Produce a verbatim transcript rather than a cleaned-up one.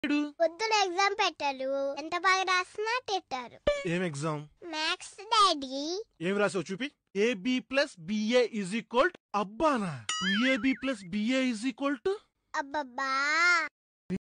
పొద్దున ఎగ్జామ్ పెట్టారు, ఎంత బాగా రాసినా తిట్టారు. ఏం ఎగ్జామ్? Maths daddy. ఏం రాసావు చూపి. A B plus B A is equal. అబ్బానా A B plus B A is equal to. అబ్బబ్బా